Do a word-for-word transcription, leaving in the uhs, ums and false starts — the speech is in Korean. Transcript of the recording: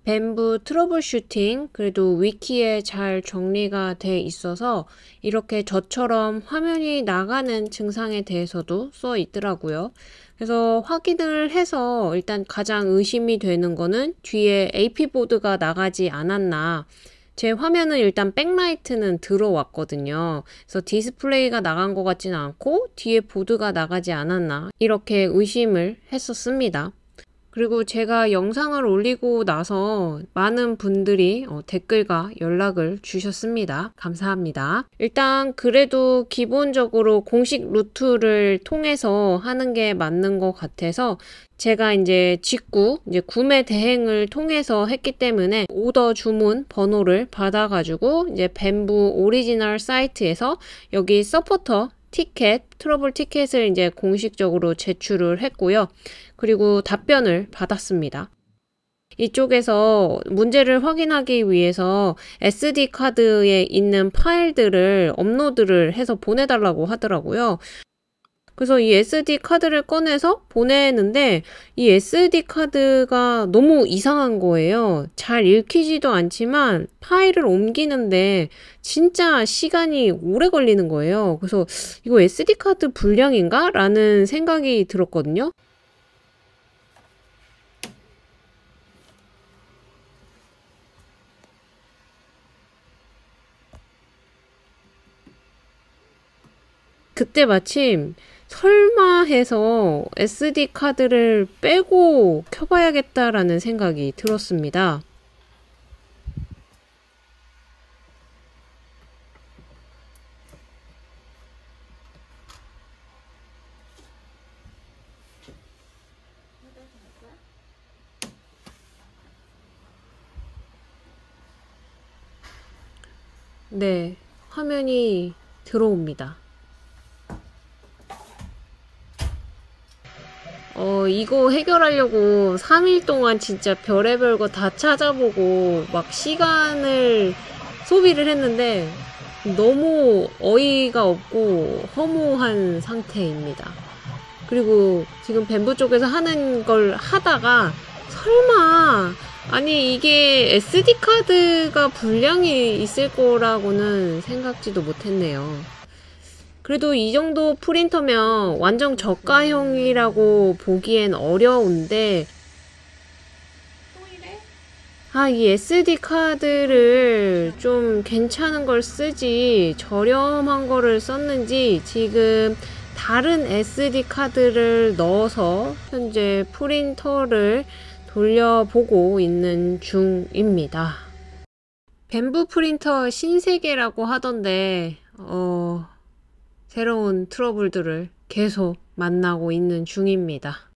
벤부 트러블 슈팅, 그래도 위키에 잘 정리가 돼 있어서 이렇게 저처럼 화면이 나가는 증상에 대해서도 써 있더라고요. 그래서 확인을 해서 일단 가장 의심이 되는 거는 뒤에 에이피보드가 나가지 않았나. 제 화면은 일단 백라이트는 들어왔거든요. 그래서 디스플레이가 나간 것 같지는 않고 뒤에 보드가 나가지 않았나 이렇게 의심을 했었습니다. 그리고 제가 영상을 올리고 나서 많은 분들이 어, 댓글과 연락을 주셨습니다. 감사합니다. 일단 그래도 기본적으로 공식 루트를 통해서 하는 게 맞는 것 같아서 제가 이제 직구, 이제 구매 대행을 통해서 했기 때문에 오더 주문 번호를 받아가지고 이제 벤부 오리지널 사이트에서 여기 서포터 티켓, 트러블 티켓을 이제 공식적으로 제출을 했고요. 그리고 답변을 받았습니다. 이쪽에서 문제를 확인하기 위해서 에스디 카드에 있는 파일들을 업로드를 해서 보내달라고 하더라고요. 그래서 이 에스디 카드를 꺼내서 보내는데 이 에스디 카드가 너무 이상한 거예요. 잘 읽히지도 않지만 파일을 옮기는데 진짜 시간이 오래 걸리는 거예요. 그래서 이거 에스디 카드 불량인가? 라는 생각이 들었거든요. 그때 마침 설마 해서 에스디 카드를 빼고 켜봐야겠다라는 생각이 들었습니다. 네, 화면이 들어옵니다. 어, 이거 해결하려고 삼 일 동안 진짜 별의별 거 다 찾아보고 막 시간을 소비를 했는데 너무 어이가 없고 허무한 상태입니다. 그리고 지금 벤부 쪽에서 하는 걸 하다가 설마 아니 이게 에스디 카드가 불량이 있을 거라고는 생각지도 못했네요. 그래도 이 정도 프린터면 완전 저가형이라고 보기엔 어려운데 아, 이 에스디 카드를 좀 괜찮은 걸 쓰지 저렴한 거를 썼는지 지금 다른 에스디 카드를 넣어서 현재 프린터를 돌려보고 있는 중입니다. 벤부 프린터 신세계라고 하던데 어... 새로운 트러블들을 계속 만나고 있는 중입니다.